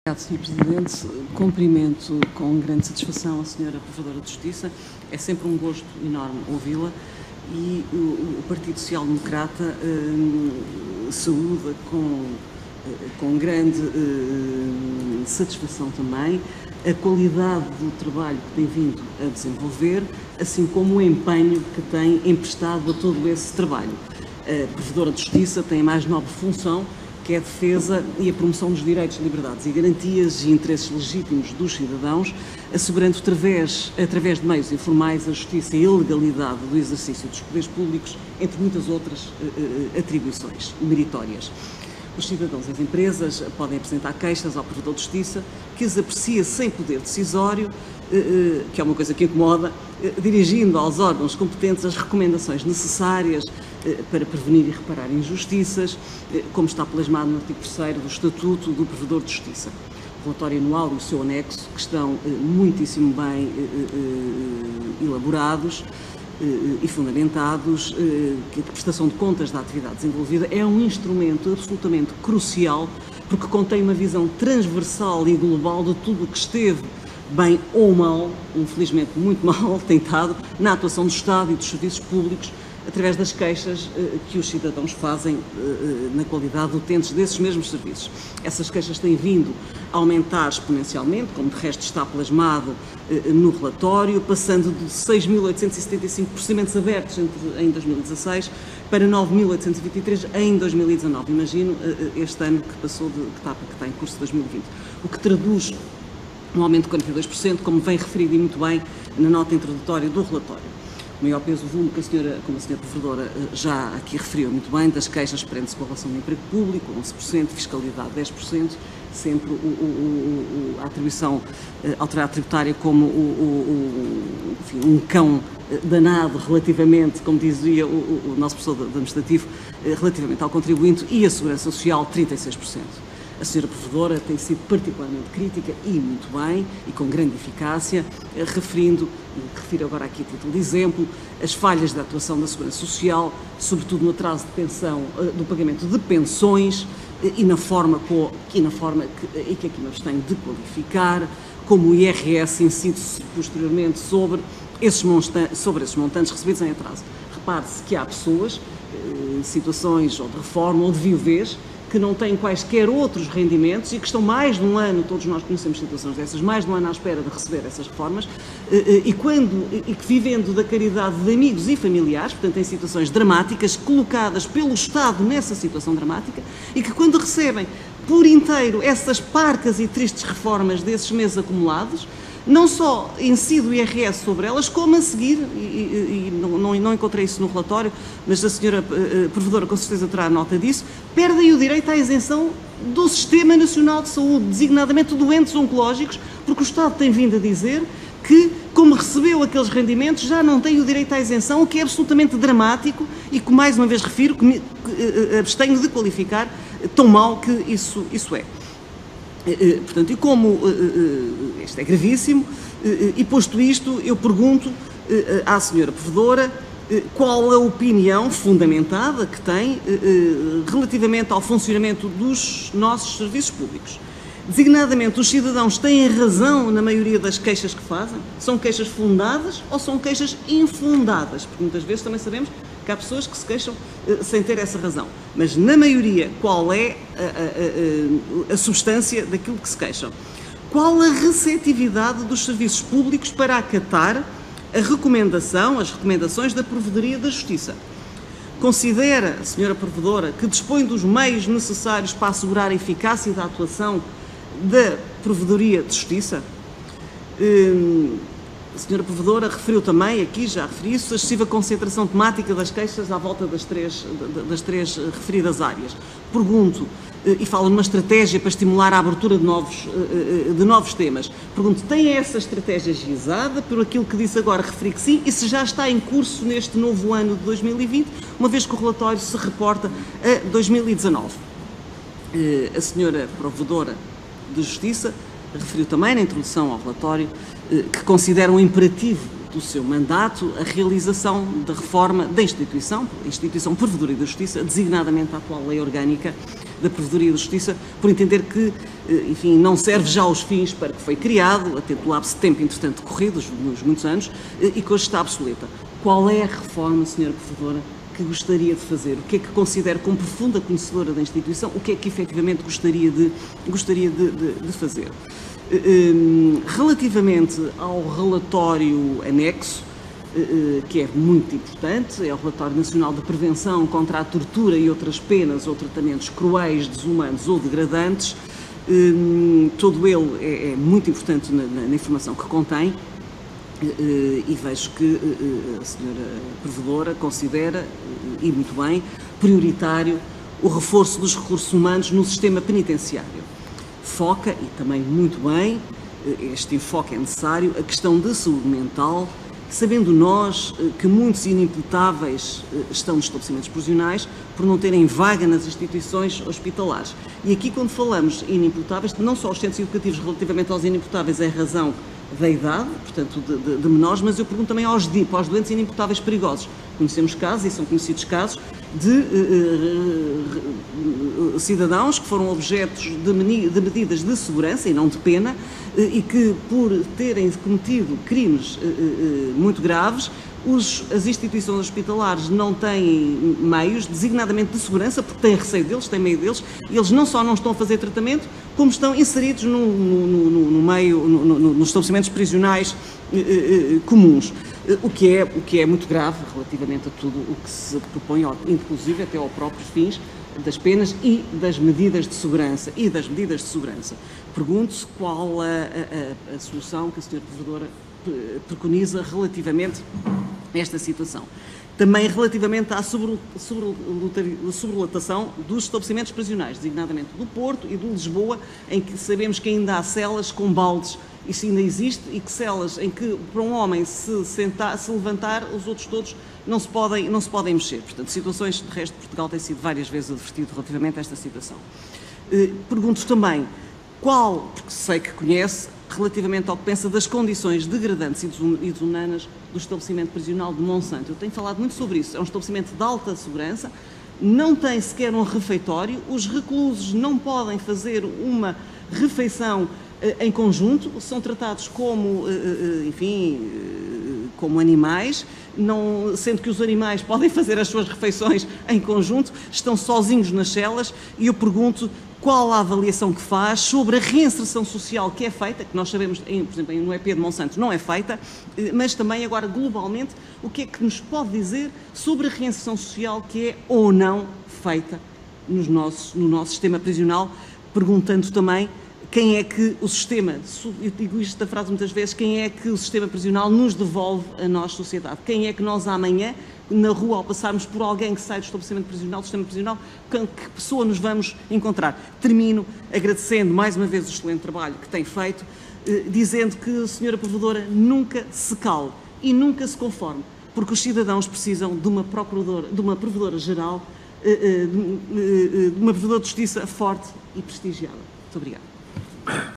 Obrigado, Sr. Presidente. Cumprimento com grande satisfação a Sra. Provedora de Justiça. É sempre um gosto enorme ouvi-la e o Partido Social Democrata saúda com grande satisfação também a qualidade do trabalho que tem vindo a desenvolver, assim como o empenho que tem emprestado a todo esse trabalho. A Provedora de Justiça tem a mais nobre função, que é a defesa e a promoção dos direitos, liberdades e garantias e interesses legítimos dos cidadãos, assegurando através de meios informais a justiça e a legalidade do exercício dos poderes públicos, entre muitas outras atribuições meritórias. Os cidadãos e as empresas podem apresentar queixas ao Provedor de Justiça, que as aprecia sem poder decisório, que é uma coisa que incomoda, dirigindo aos órgãos competentes as recomendações necessárias para prevenir e reparar injustiças, como está plasmado no artigo 3º do Estatuto do Provedor de Justiça. O relatório anual e o seu anexo, que estão muitíssimo bem elaborados e fundamentados, que a prestação de contas da atividade desenvolvida é um instrumento absolutamente crucial, porque contém uma visão transversal e global de tudo o que esteve bem ou mal, infelizmente muito mal, tentado, na atuação do Estado e dos serviços públicos, através das queixas que os cidadãos fazem na qualidade de utentes desses mesmos serviços. Essas queixas têm vindo a aumentar exponencialmente, como de resto está plasmado no relatório, passando de 6.875 procedimentos abertos em 2016 para 9.823 em 2019. Imagino este ano que passou, que está em curso de 2020, o que traduz um aumento de 42%, como vem referido e muito bem na nota introdutória do relatório. O maior peso do volume, como a senhora Provedora já aqui referiu muito bem, das queixas prende-se com a relação do emprego público, 11%, fiscalidade 10%, sempre a atribuição autoridade tributária como enfim, um cão danado relativamente, como dizia o nosso professor administrativo, relativamente ao contribuinte, e a segurança social 36%. A senhora Provedora tem sido particularmente crítica e muito bem, e com grande eficácia, refiro agora aqui a título de exemplo, as falhas da atuação da Segurança Social, sobretudo no atraso de pensão, do pagamento de pensões e na forma que aqui nos tem de qualificar, como o IRS incide-se posteriormente sobre esses montantes recebidos em atraso. Repare-se que há pessoas, em situações ou de reforma ou de viuvez, que não têm quaisquer outros rendimentos e que estão mais de um ano, todos nós conhecemos situações dessas, mais de um ano à espera de receber essas reformas e que vivendo da caridade de amigos e familiares, portanto em situações dramáticas, colocadas pelo Estado nessa situação dramática, e que quando recebem por inteiro essas parcas e tristes reformas desses meses acumulados, não só incide o IRS sobre elas, como a seguir, e não encontrei isso no relatório, mas a senhora Provedora com certeza terá nota disso, perdem o direito à isenção do Sistema Nacional de Saúde, designadamente doentes oncológicos, porque o Estado tem vindo a dizer que, como recebeu aqueles rendimentos, já não tem o direito à isenção, o que é absolutamente dramático e que, mais uma vez refiro, que abstenho de qualificar tão mal que isso é. Portanto, e como isto é gravíssimo, e posto isto, eu pergunto à senhora Provedora qual a opinião fundamentada que tem relativamente ao funcionamento dos nossos serviços públicos. Designadamente, os cidadãos têm razão na maioria das queixas que fazem? São queixas fundadas ou são queixas infundadas? Porque muitas vezes também sabemos que há pessoas que se queixam sem ter essa razão. Mas, na maioria, qual é a substância daquilo que se queixam? Qual a receptividade dos serviços públicos para acatar as recomendações da Provedoria da Justiça? Considera, a senhora Provedora, que dispõe dos meios necessários para assegurar a eficácia da atuação da Provedoria de Justiça? A senhora Provedora referiu também, aqui já referi isso, a excessiva concentração temática das queixas à volta das três referidas áreas. Pergunto, e falo numa estratégia para estimular a abertura de novos temas, pergunto, tem essa estratégia gizada? Por aquilo que disse agora, referi que sim, e se já está em curso neste novo ano de 2020, uma vez que o relatório se reporta a 2019. A senhora Provedora de Justiça referiu também na introdução ao relatório que considera um imperativo do seu mandato a realização da reforma da instituição Provedoria da Justiça, designadamente a atual Lei Orgânica da Provedoria da Justiça, por entender que enfim, não serve já aos fins para que foi criado, a ter do lapso de tempo entretanto decorrido, nos muitos anos, e que hoje está obsoleta. Qual é a reforma, Sra. Professora, que gostaria de fazer? O que é que considera, como profunda conhecedora da instituição, o que é que efetivamente gostaria de fazer? Relativamente ao relatório anexo, que é muito importante, é o Relatório Nacional de Prevenção contra a Tortura e outras penas ou tratamentos cruéis, desumanos ou degradantes, todo ele é muito importante na informação que contém, e vejo que a senhora Provedora considera, e muito bem, prioritário o reforço dos recursos humanos no sistema penitenciário. Foca, e também muito bem, este enfoque é necessário, a questão da saúde mental, sabendo nós que muitos inimputáveis estão nos estabelecimentos prisionais por não terem vaga nas instituições hospitalares. E aqui, quando falamos em inimputáveis, não só os centros educativos relativamente aos inimputáveis é razão da idade, portanto, de menores, mas eu pergunto também aos DIP, aos doentes inimputáveis perigosos. Conhecemos casos, e são conhecidos casos, de cidadãos que foram objetos de medidas de segurança e não de pena, e que, por terem cometido crimes muito graves, as instituições hospitalares não têm meios, designadamente de segurança, porque têm receio deles, têm medo deles, e eles não só não estão a fazer tratamento, como estão inseridos nos estabelecimentos prisionais comuns, o que é muito grave relativamente a tudo o que se propõe, inclusive até aos próprios fins das penas e das medidas de segurança. Pergunto-se qual a solução que a Sra. Provedora preconiza relativamente a esta situação. Também relativamente à sobrelotação dos estabelecimentos prisionais, designadamente do Porto e de Lisboa, em que sabemos que ainda há celas com baldes, isso ainda existe, e que celas em que para um homem se levantar, os outros todos não se podem mexer. Portanto, situações, de resto, Portugal tem sido várias vezes advertido relativamente a esta situação. Pergunto também porque sei que conhece, relativamente ao que pensa das condições degradantes e desumanas do estabelecimento prisional de Monsanto. Eu tenho falado muito sobre isso. É um estabelecimento de alta segurança, não tem sequer um refeitório, os reclusos não podem fazer uma refeição em conjunto, são tratados como, enfim, como animais, sendo que os animais podem fazer as suas refeições em conjunto, estão sozinhos nas celas, e eu pergunto qual a avaliação que faz sobre a reinserção social que é feita, que nós sabemos, por exemplo, no EP de Monsanto não é feita, mas também agora globalmente, o que é que nos pode dizer sobre a reinserção social que é ou não feita no nosso sistema prisional, perguntando também quem é que o sistema, eu digo esta frase muitas vezes, quem é que o sistema prisional nos devolve a nós, sociedade? Quem é que nós amanhã, na rua, ao passarmos por alguém que sai do estabelecimento prisional, do sistema prisional, que pessoa nos vamos encontrar? Termino agradecendo mais uma vez o excelente trabalho que tem feito, dizendo que a Sra. Provedora nunca se cale e nunca se conforme, porque os cidadãos precisam de uma Provedora-Geral, de uma Provedora de Justiça forte e prestigiada. Muito obrigada.